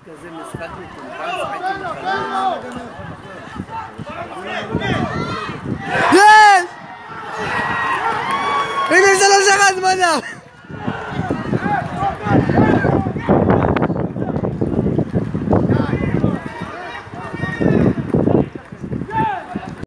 כזה משחק מטומטם, שחקתי מחלום. יש! הנה 3-1 מנה!